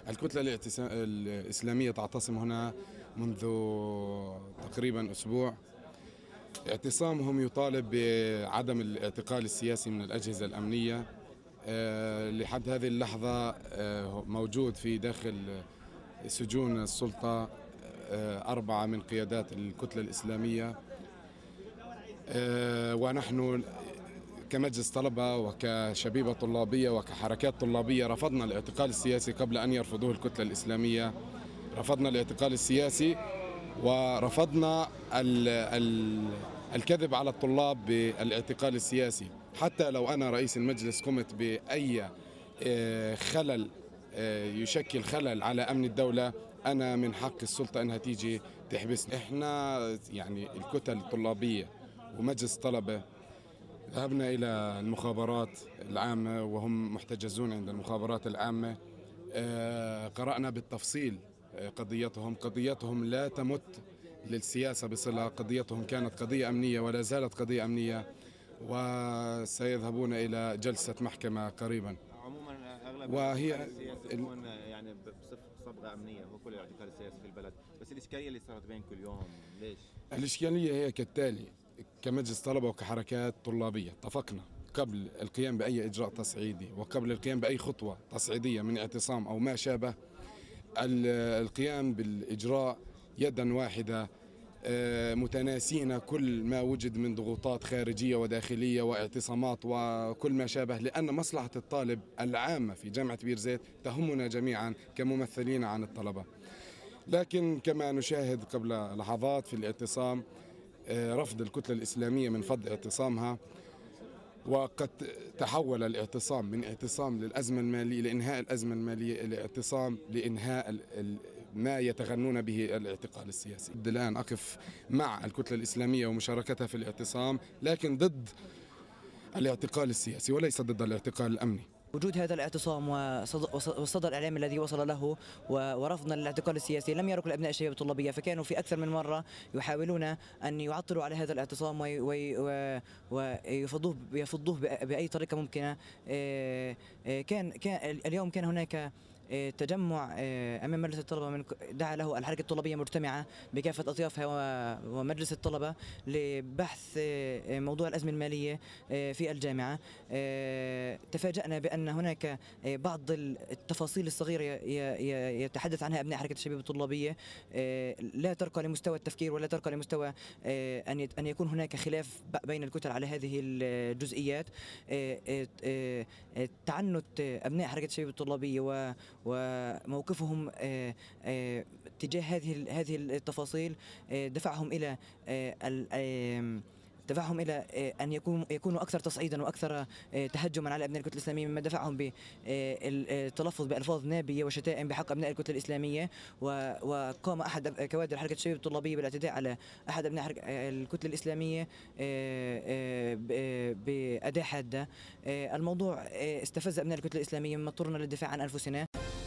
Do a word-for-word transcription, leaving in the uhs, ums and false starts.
الكتلة الإسلامية تعتصم هنا منذ تقريبا أسبوع. اعتصامهم يطالب بعدم الاعتقال السياسي من الأجهزة الأمنية. لحد هذه اللحظة موجود في داخل سجون السلطة أربعة من قيادات الكتلة الإسلامية، ونحن كمجلس طلبة وكشبيبة طلابية وكحركات طلابية رفضنا الاعتقال السياسي قبل أن يرفضوه الكتلة الإسلامية. رفضنا الاعتقال السياسي ورفضنا ال ال الكذب على الطلاب بالاعتقال السياسي. حتى لو أنا رئيس المجلس قمت بأي خلل يشكل خلل على أمن الدولة، أنا من حق السلطة أنها تيجي تحبسني. إحنا يعني الكتل الطلابية ومجلس طلبة ذهبنا إلى المخابرات العامة وهم محتجزون عند المخابرات العامة. قرأنا بالتفصيل قضيتهم. قضيتهم لا تمت للسياسة بصلة، قضيتهم كانت قضية أمنية ولا زالت قضية أمنية، وسيذهبون إلى جلسة محكمة قريبا. عموما اغلب وهي تكون يعني بصبغه امنيه، هو كل الاعتقال السياسي في البلد، بس الاشكاليه اللي صارت بينكم اليوم ليش؟ الاشكاليه هي كالتالي: كمجلس طلبه وكحركات طلابيه اتفقنا قبل القيام باي اجراء تصعيدي وقبل القيام باي خطوه تصعيديه من اعتصام او ما شابه القيام بالاجراء يدا واحده، متناسين كل ما وجد من ضغوطات خارجية وداخلية واعتصامات وكل ما شابه، لأن مصلحة الطالب العامة في جامعة بير زيت تهمنا جميعا كممثلين عن الطلبة. لكن كما نشاهد قبل لحظات في الاعتصام رفض الكتلة الإسلامية من فض اعتصامها، وقد تحول الاعتصام من اعتصام للأزمة المالية لإنهاء الأزمة المالية إلى اعتصام لإنهاء ما يتغنون به الاعتقال السياسي. الآن أقف مع الكتلة الإسلامية ومشاركتها في الاعتصام، لكن ضد الاعتقال السياسي وليس ضد الاعتقال الأمني. وجود هذا الاعتصام والصدى الإعلامي الذي وصل له ورفضنا للاعتقال السياسي لم يرك الأبناء الشباب الطلابية، فكانوا في أكثر من مرة يحاولون أن يعطلوا على هذا الاعتصام ويفضوه يفضوه بأي طريقة ممكنة. كان كان اليوم كان هناك تجمع امام مجلس الطلبه من دعا له الحركه الطلابيه مجتمعه بكافه اطيافها ومجلس الطلبه لبحث موضوع الازمه الماليه في الجامعه. تفاجأنا بان هناك بعض التفاصيل الصغيره يتحدث عنها ابناء حركه الشباب الطلابيه لا ترقى لمستوى التفكير ولا ترقى لمستوى ان ان يكون هناك خلاف بين الكتل على هذه الجزئيات. تعنت ابناء حركه الشباب الطلابيه وموقفهم تجاه هذه هذه التفاصيل دفعهم الى دفعهم الى ان يكونوا يكونوا اكثر تصعيدا واكثر تهجما على ابناء الكتله الاسلاميه، مما دفعهم بالتلفظ بالفاظ نابيه وشتائم بحق ابناء الكتله الاسلاميه. وقام احد كوادر حركه الشباب الطلابيه بالاعتداء على احد ابناء الكتله الاسلاميه باداه حاده. الموضوع استفز ابناء الكتله الاسلاميه، مما اضطرنا للدفاع عن انفسنا.